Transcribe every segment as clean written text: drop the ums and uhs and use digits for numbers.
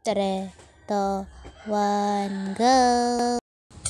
3, 2, 1, go!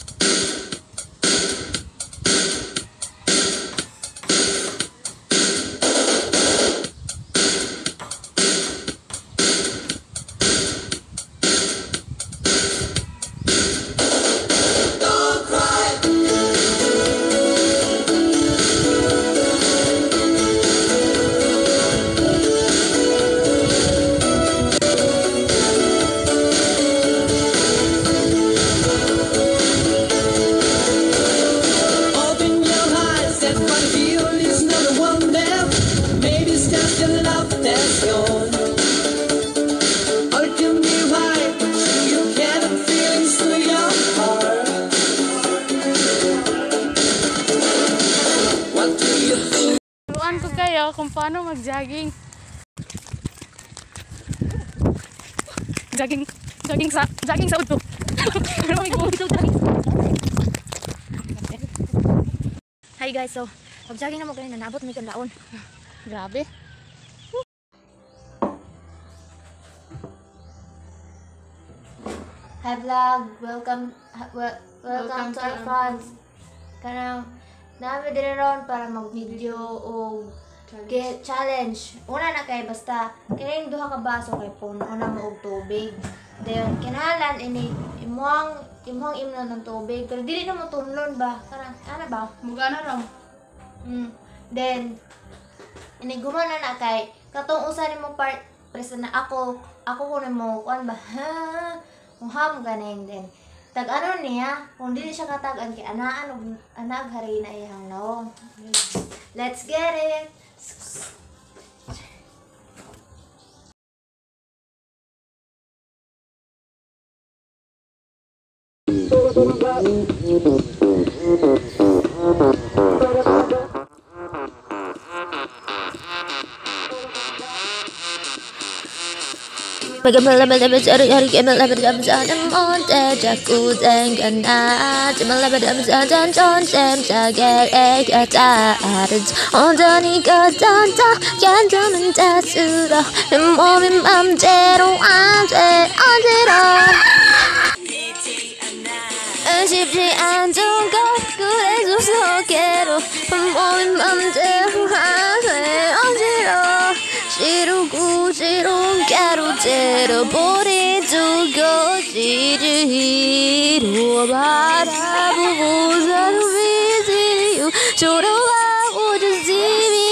Turuan ko kayo kung paano mag-jogging. Jogging sa uto. Hi guys, so mag-jogging na mo kayo na naabot may kanlaon. Grabe. Hi vlog, welcome to our fans. Kanang namin din ron para mag-video o get challenge. Una na kay basta kining duha ka baso kay puno na mo og tubig. Then kinahanglan ini imong imnon ng tubig pero dili na mo tunlon ba? Kanang ana ba? Muga na raw. Then ini gumana na kay katong usa nimo part presa na ako ko nimo kuan ba? Muham ganing din. Tag ano niya, kung dili siya katagan kay anag hari na iyang naong. Let's get it. 쉽지 않은 걸 그래도 속에로 몸이 맘대로 하세 어지러 지루고 지루가로 째려버린 두고 지르히로 바라보고 서로 비지리요 졸아하고 주시미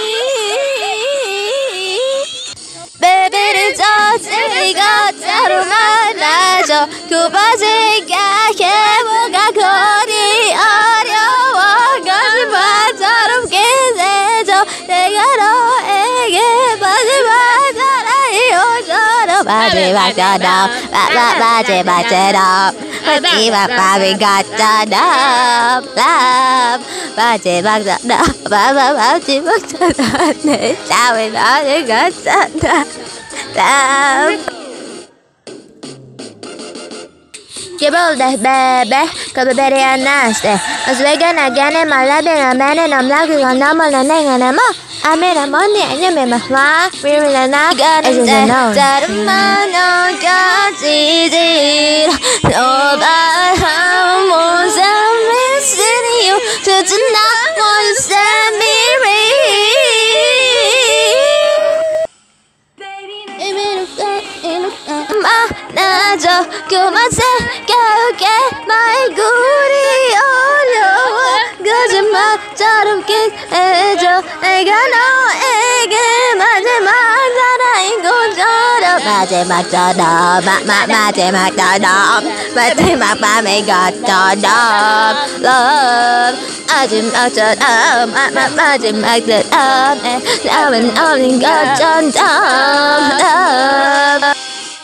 베베를 젖으니까 따로 말아줘 그 바지가 해보가 거리 어려워 거짓말처럼 기대줘 내가 너에게 마지막처럼 마지막처럼 마지막처럼 마지막 밤이 같잖아 마지막처럼 내 삶이 너를 같잖아 Gibble the baby, come baby and nasty. As we gonna get in my lab and a man and I'm like a normal and I'm I made a money and you made my fly. We really not gonna say no. That man on God's easy. No, but how most I'm missing you. To tonight, want to set me free. 나저 그만 생각해 말고리 어려워 거짓말처럼 기대줘 내가 너에게 마지막 사랑인 것처럼 마지막처럼 마지막 밤이 같처럼 love 마지막처럼 마지막처럼 나는 어린 것처럼 love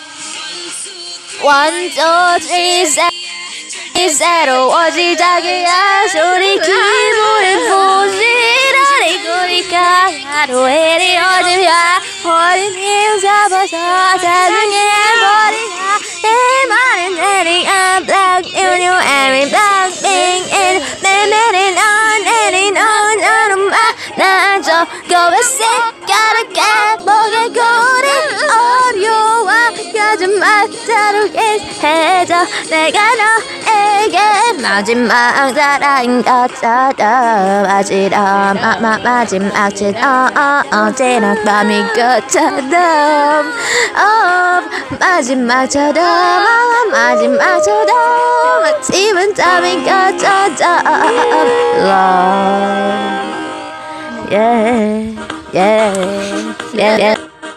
1, 2, 3, 4 새로워지 자기야 소리 기분을 부지런히 거리가 하루에 이어지며 어린 힘 잡아서 자중해 버리자 내 말은 내리 I'm black you knew every black thing in 내 말은 on 나는 만나줘 Go and say gotta get 목에 고리 어려워 가슴 마지막으로 해줘 내가 너에게 마지막 사랑인 것처럼 마지막처럼 지나감이 것처럼 마지막처럼 아침은 잠인 것처럼 love yeah yeah yeah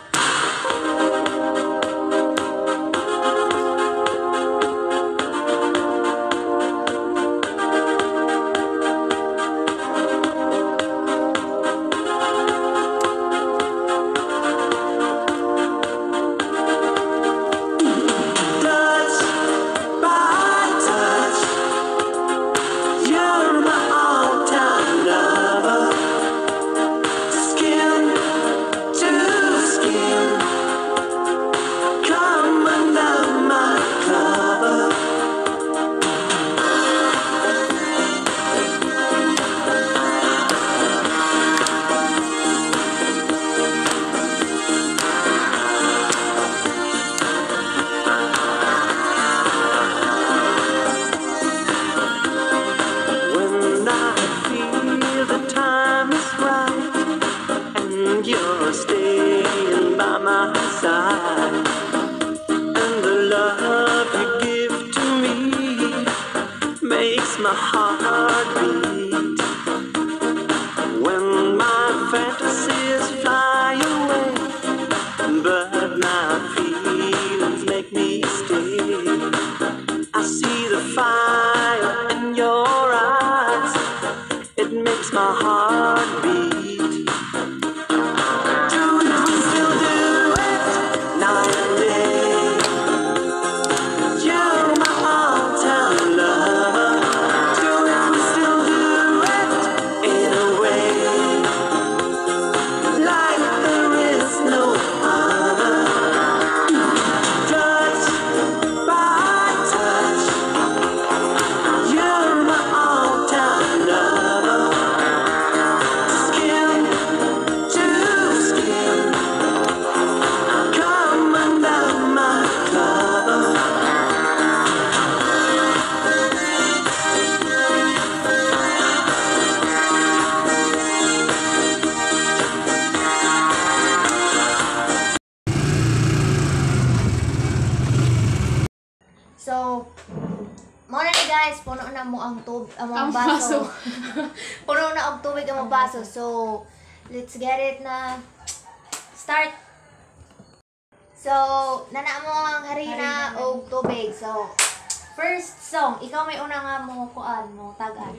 You're staying by my side, and the love you give to me makes my heart beat. When my fantasies fly away, but my feelings make me stay. I see the fire in your eyes, it makes my heart beat. So, muna ni guys, puno na mo ang baso. Puno na ang tubig ang baso. So, let's get it na start. So, nana mo ang harina o tubig. So, first song, ikaw may una nga mo kuan mo tagan.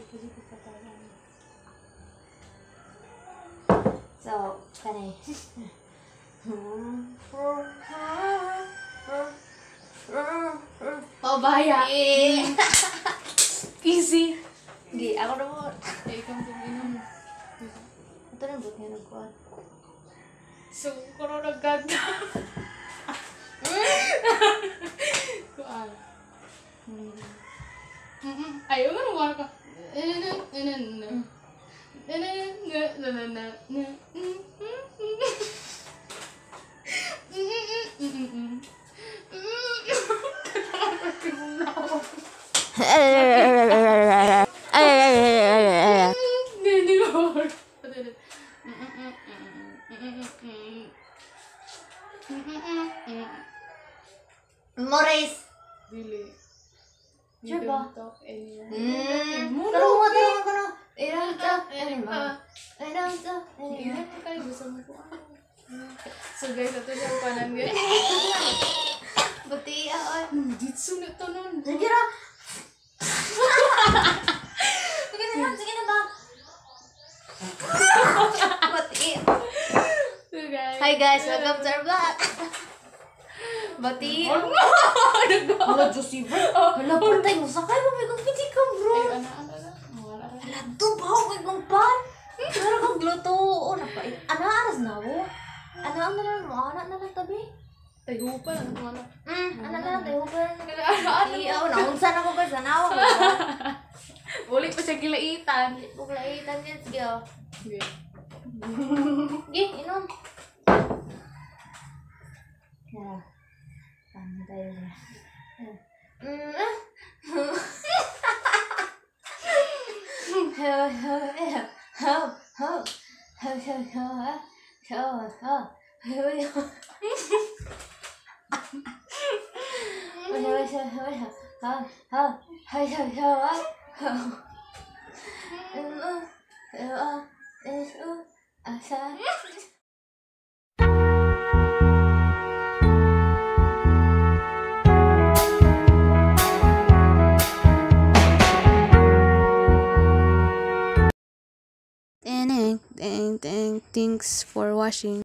So, kanay. Oh, baya. Easy. Hindi, ako na mo. Ikaw tuminom. Ito na buti na nagkuhan. So, kung nagkagda. Kuan. Ayaw nga naman ka. Maurice. Dili. Sure You ba? don't talk anymore. Tarong mo ka na. Ilang ta. Ilang ta. Ingat ko kayo, gusto mo ko ano. So guys, ito yung kanan guys. Buti ay. Ditso na ito nun. Sige na. Sige na ba? Buti. So guys. Hi guys, welcome to our vlog. Buti. Wala, Josie bro. Hala, patay mo. Sakay mo, may kumpiti ka bro. Ay, ano. Wala rin. Hala, tubaw kay kong pan. Pero kang gluto. O, napait. Ano, aras na mo? Ano, ang nalang mo? Anak na lang tabi? Ay, hupa lang. Wala. Anak na lang tayo. Ano? Iya, naunsa na ko guys. Nanaw ko. Ulit pa siya kilaitan. Buklaitan yan. Sige, o. Okay. Sige, inom. Yeah. tayo niya. Thanks for watching.